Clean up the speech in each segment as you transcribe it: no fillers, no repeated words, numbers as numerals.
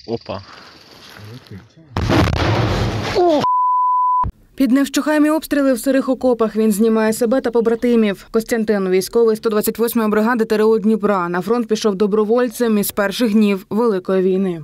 Опа. Під невщухаємі обстріли в сирих окопах він знімає себе та побратимів. Костянтин, військовий 128-ї бригади ТРО Дніпра, на фронт пішов добровольцем із перших днів Великої війни.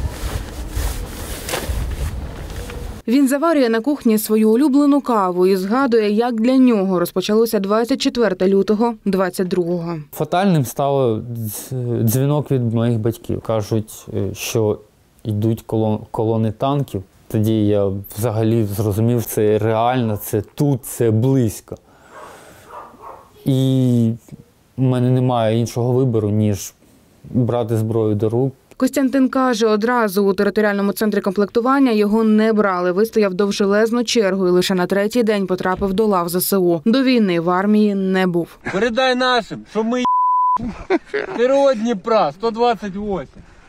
Він заварює на кухні свою улюблену каву і згадує, як для нього розпочалося 24 лютого 22-го. Фатальним став дзвінок від моїх батьків. Кажуть, що йдуть колони танків. Тоді я взагалі зрозумів, це реально, це тут, це близько. І в мене немає іншого вибору, ніж брати зброю до рук. Костянтин каже, одразу у територіальному центрі комплектування його не брали. Вистояв довжелезну чергу і лише на третій день потрапив до лав ЗСУ. До війни в армії не був. Передай нашим, що ми ТРО Дніпра, 128.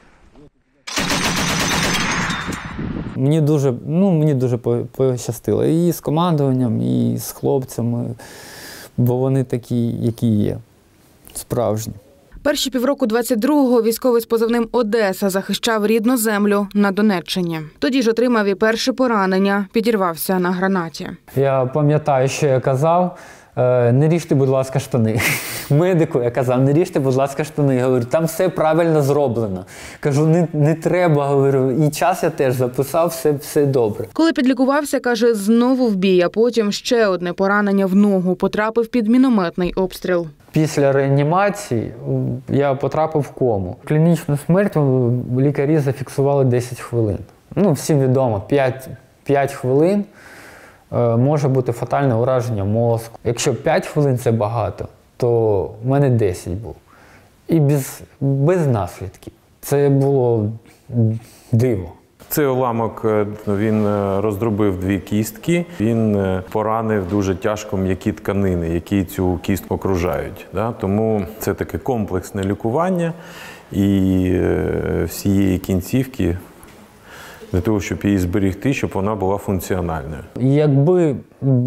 Мені дуже пощастило і з командуванням, і з хлопцями, бо вони такі, які є, справжні. Перші півроку 22-го військовий з позивним «Одеса» захищав рідну землю на Донеччині. Тоді ж отримав і перше поранення, підірвався на гранаті. Я пам'ятаю, що я казав, не ріжте, будь ласка, штани. Медику я казав, не ріжте, будь ласка, штани. Я говорю, там все правильно зроблено. Кажу, не треба, говорю, і час я теж записав, все добре. Коли підлікувався, каже, знову в бій, а потім ще одне поранення в ногу, потрапив під мінометний обстріл. Після реанімації я потрапив в кому. Клінічну смерть лікарі зафіксували 10 хвилин. Всім відомо, 5 хвилин може бути фатальне ураження мозку. Якщо 5 хвилин – це багато, то в мене 10 було. І без наслідків. Це було диво. Цей уламок, він роздробив 2 кістки, він поранив дуже тяжко м'які тканини, які цю кістку окружають. Тому це таке комплексне лікування і всієї кінцівки для того, щоб її зберегти, щоб вона була функціональною. Якби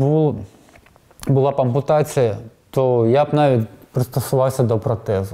була б ампутація, то я б навіть пристосувався до протезу.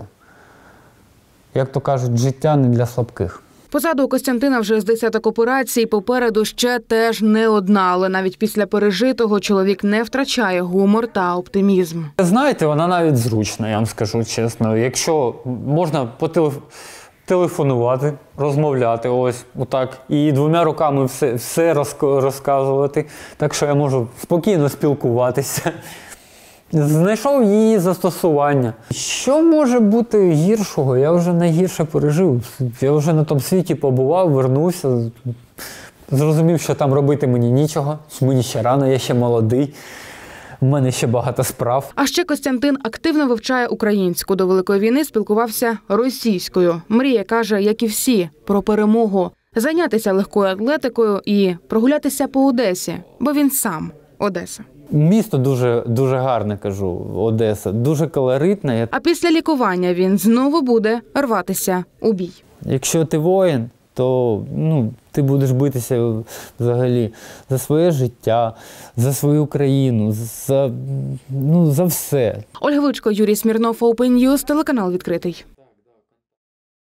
Як то кажуть, життя не для слабких. Позаду у Костянтина вже з десяток операцій, попереду ще теж не одна, але навіть після пережитого чоловік не втрачає гумор та оптимізм. Знаєте, вона навіть зручна, я вам скажу чесно. Якщо можна телефонувати, розмовляти, ось отак, і 2 руками все розказувати, так що я можу спокійно спілкуватися. Знайшов її застосування. Що може бути гіршого? Я вже найгірше пережив. Я вже на тому світі побував, вернувся, зрозумів, що там робити мені нічого, мені ще рано, я ще молодий, в мене ще багато справ. А ще Костянтин активно вивчає українську. До Великої війни спілкувався російською. Мріє, каже, як і всі, про перемогу. Зайнятися легкою атлетикою і прогулятися по Одесі, бо він сам Одеса. Місто дуже гарне, кажу, Одеса, дуже колоритне. А після лікування він знову буде рватися у бій. Якщо ти воїн, то ти будеш битися взагалі за своє життя, за свою країну, за все. Ольга Вичко, Юрій Смірнов, Open News, телеканал «Відкритий».